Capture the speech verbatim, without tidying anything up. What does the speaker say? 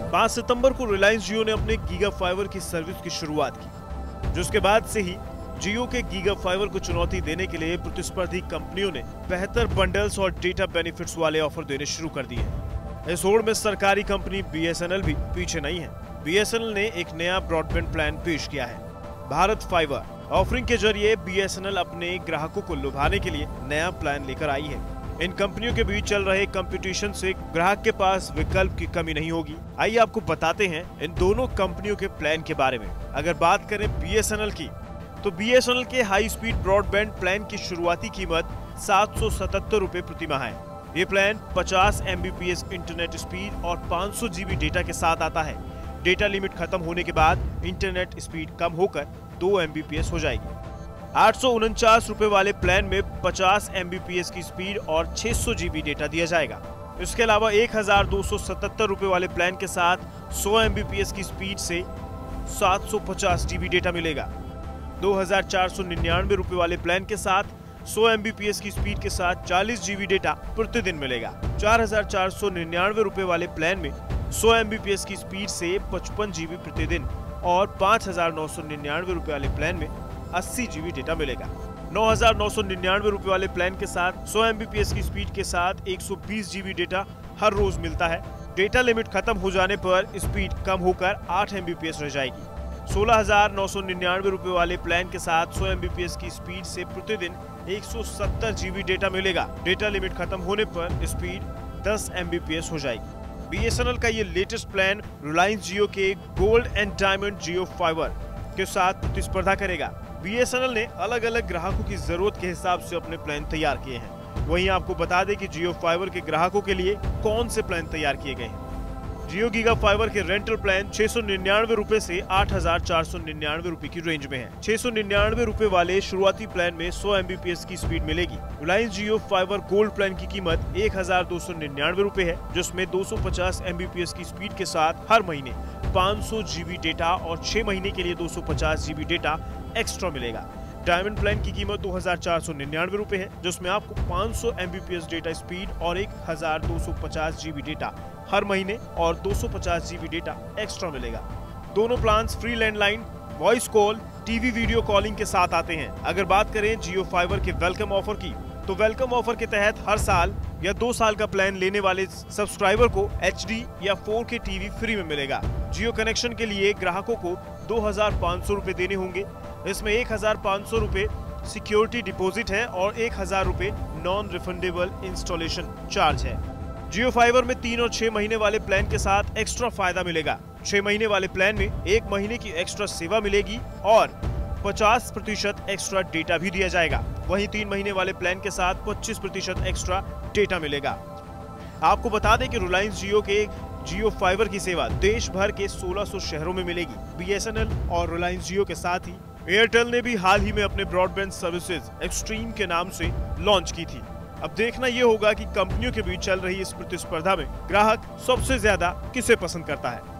पाँच सितंबर को रिलायंस जियो ने अपने गीगा फाइबर की सर्विस की शुरुआत की, जिसके बाद से ही जियो के गीगा फाइबर को चुनौती देने के लिए प्रतिस्पर्धी कंपनियों ने बेहतर बंडल्स और डेटा बेनिफिट्स वाले ऑफर देने शुरू कर दिए हैं। इस होड़ में सरकारी company B S N L भी पीछे नहीं है। बी एस एन एल ने एक नया ब्रॉडबैंड प्लान पेश किया है, भारत फाइबर। ऑफरिंग के जरिए बी एस एन एल अपने ग्राहकों को लुभाने के लिए नया प्लान लेकर आई है। इन कंपनियों के बीच चल रहे कंपटीशन से ग्राहक के पास विकल्प की कमी नहीं होगी। आइए आपको बताते हैं इन दोनों कंपनियों के प्लान के बारे में। अगर बात करें बी एस एन एल की, तो बी एस एन एल के हाई स्पीड ब्रॉडबैंड प्लान की शुरुआती कीमत सात सौ सतहत्तर रूपए प्रति माह है। ये प्लान पचास M B P S internet speed और पाँच सौ जी बी डेटा के साथ आता है। डेटा लिमिट खत्म होने के बाद इंटरनेट स्पीड कम होकर दो एम बी पी एस हो जाएगी। आठ सौ उनचास रूपए वाले प्लान में पचास एम बी पी एस की स्पीड और छह सौ जी बी डेटा दिया जाएगा। इसके अलावा एक हजार दो सौ सतहत्तर रूपए वाले प्लान के साथ सौ एम बी पी एस की स्पीड से सात सौ पचास जी बी डेटा मिलेगा। दो हजार चार सौ निन्यानवे रूपए वाले प्लान के साथ सौ एम बी पी एस की स्पीड के साथ चालीस जी बी डेटा प्रतिदिन मिलेगा। चार हजार चार सौ निन्यानवे रूपए वाले प्लान में सौ एम बी पी एस की स्पीड से पचपन जी बी प्रतिदिन और पाँच हजार नौ सौ निन्यानवे रूपए वाले प्लान में अस्सी जी बी डेटा मिलेगा। नौ हजार नौ सौ निन्यानवे रूपए वाले प्लान के साथ सौ एम बी पी एस की स्पीड के साथ एक सौ बीस जी बी डेटा हर रोज मिलता है। डेटा लिमिट खत्म हो जाने पर स्पीड कम होकर आठ एम बी पी एस रह जाएगी। सोलह हजार नौ सौ निन्यानवे रूपए वाले प्लान के साथ सौ एम बी पी एस की स्पीड से प्रतिदिन एक सौ सत्तर जी बी डेटा मिलेगा। डेटा लिमिट खत्म होने पर स्पीड दस एम बी पी एस हो जाएगी। बी एस एन एल का ये लेटेस्ट प्लान रिलायंस जियो के gold and diamond Jio fibre के साथ प्रतिस्पर्धा करेगा। बी एस एन एल ने अलग अलग ग्राहकों की जरूरत के हिसाब से अपने प्लान तैयार किए हैं। वहीं आपको बता दें कि जियो फाइबर के ग्राहकों के लिए कौन से प्लान तैयार किए गए हैं। जियो गीगा फाइबर के रेंटल प्लान छह सौ निन्यानवे रूपए से आठ हजार चार सौ निन्यानवे रूपए की रेंज में है। छह सौ निन्यानवे रूपए वाले शुरुआती प्लान में सौ एम बी पी एस की स्पीड मिलेगी। Reliance Jio fibre gold plan की कीमत एक हजार दो सौ निन्यानवे रूपए है, जिसमें दो सौ पचास एम बी पी एस की स्पीड के साथ हर महीने पाँच सौ जी बी डेटा और छह महीने के लिए दो सौ पचास जी बी डेटा एक्स्ट्रा मिलेगा। डायमंड प्लान की कीमत दो हजार चार सौ निन्यानवे रूपए है, जिसमें आपको पाँच सौ M B P S data speed और एक हजार दो सौ पचास जी बी डेटा हर महीने और दो सौ पचास जी बी डेटा एक्स्ट्रा मिलेगा। दोनों plans free landline, voice call, TV video calling के साथ आते हैं। अगर बात करें जियो फाइबर के वेलकम ऑफर की, तो वेलकम ऑफर के तहत हर साल या दो साल का प्लान लेने वाले सब्सक्राइबर को एच डी या फोर के टीवी फ्री में मिलेगा। जियो कनेक्शन के लिए ग्राहकों को दो हजार पाँच सौ रूपए देने होंगे। इसमें एक हजार पाँच सौ रूपए सिक्योरिटी डिपॉजिट है और एक हजार रूपए नॉन रिफंडेबल इंस्टॉलेशन चार्ज है। जियो फाइबर में तीन और छह महीने वाले प्लान के साथ एक्स्ट्रा फायदा मिलेगा। छह महीने वाले प्लान में एक महीने की एक्स्ट्रा सेवा मिलेगी और पचास प्रतिशत एक्स्ट्रा डेटा भी दिया जाएगा। वहीं तीन महीने वाले प्लान के साथ पच्चीस प्रतिशत एक्स्ट्रा डेटा मिलेगा। आपको बता दें कि रिलायंस जियो के जियो फाइबर की सेवा देश भर के सोलह सौ शहरों में मिलेगी। बी एस एन एल और रिलायंस जियो के साथ ही एयरटेल ने भी हाल ही में अपने ब्रॉडबैंड सर्विसेज एक्सट्रीम के नाम से लॉन्च की थी। अब देखना ये होगा कि कंपनियों के बीच चल रही इस प्रतिस्पर्धा में ग्राहक सबसे ज्यादा किसे पसंद करता है।